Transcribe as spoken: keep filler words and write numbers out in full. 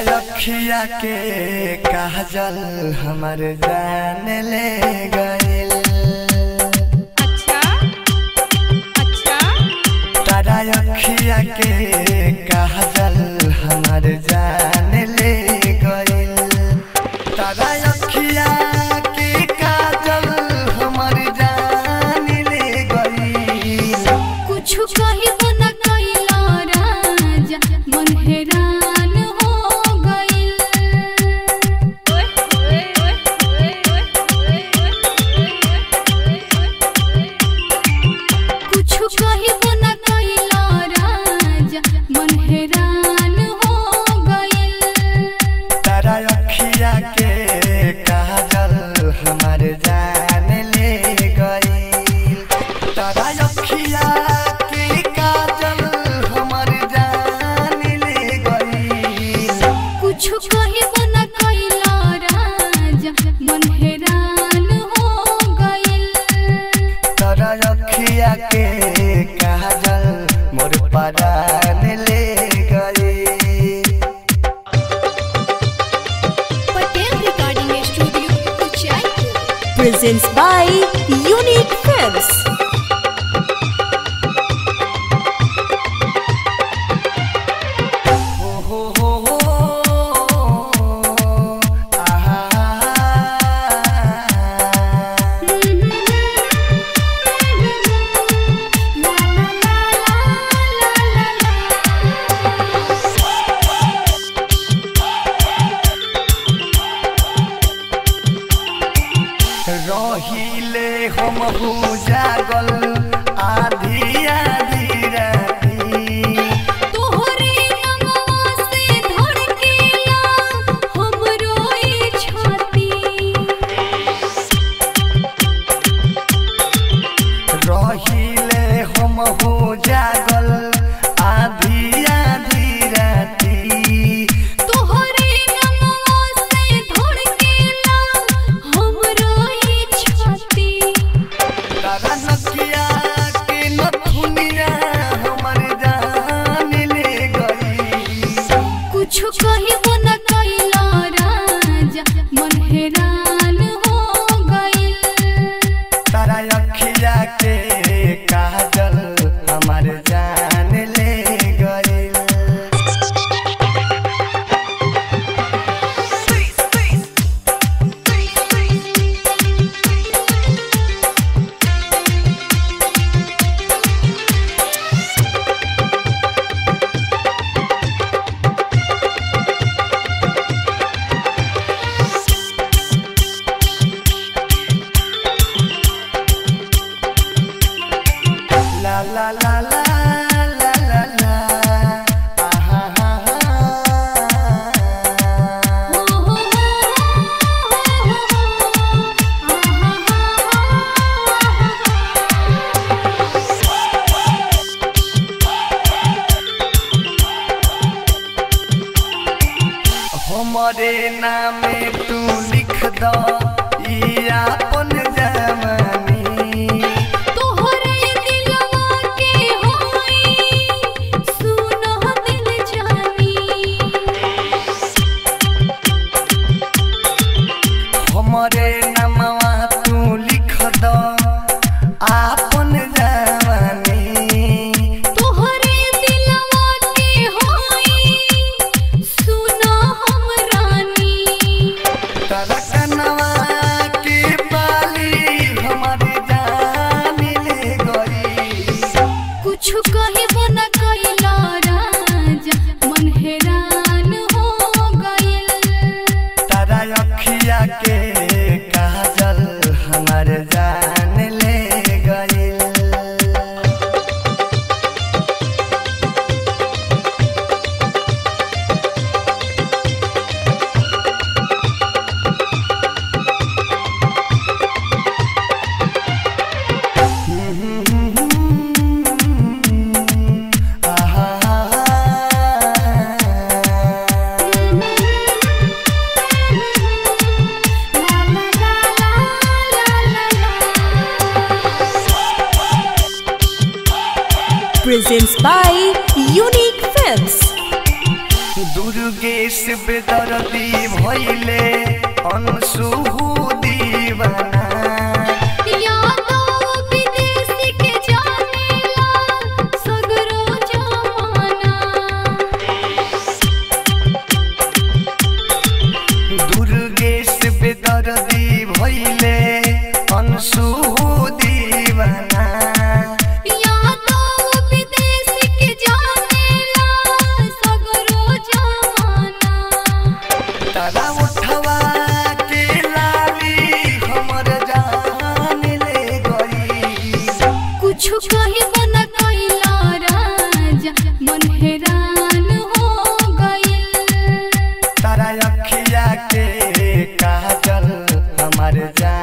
अखिया के काजल हमर जान ले गइल। अच्छा अच्छा तारा अखिया के काजल हमर जान ले गइल। तारा अखिया के काजल हमर जान ले गइल। कुछ कही न कइला राजा मन हैरान हो गइल। कुछ कही न कइला राजा मन हैरान हो गइल। तारा अखिया के काजल हमर जान ले गइल। तारा अखिया के काजल हमर जान ले गइल। कुछ कही न कइला राजा मन हैरान हो गइल। तारा अखिया के काजल मोर परान ले गइल। Patel recording studio Uchaipur presents by Unique Films. हो हो हो हो आहा रहिले हम हो जागल आधी आधी राती। तोहरे नमवा से धड़केला हमरो ई छाती। रहिले हम हो जागल आधी आधी राती। तोहरे नमवा से धड़केला हमरो ई छाती। तारा नकिया के नथुनिया हमर जान ले गई। कुछ कही न कइला राजा मन हैरान हो गइल। तारा अखिया के काजल हमर जान ले गइल। ला ला ला ला ला ला ला आहा हा हो हो हो हमरे नामे तू लिख दो ई आपन जवानी। तोहरे दिलवा के होई सुनो दिल जानी। हमरे नामवा तू लिख दो आपन जवानी। तोहरे दिलवा के होई सुनो हम रानी। तारा कनवा के बाली हमर जान ले गई। कुछ कही न कइला राजा मन हैरान हो गइल। तारा अखिया के काजल हमर जान ले गइल। Presents by Unique Films. Durgesh बेदर्दी भइले अंशु दीवाना यादव विदेशी के जानेला सगरो जमाना दुर्गेश बेदर्दी भइले अंशु दीवाना यादव विदेशी के जानेला सगरो जमाना तारा उठवा के लाली हमर जान ले गई कुछ कही बना कैला राजा मन हैरान हो गइल तारा अखिया के काजल हमर जान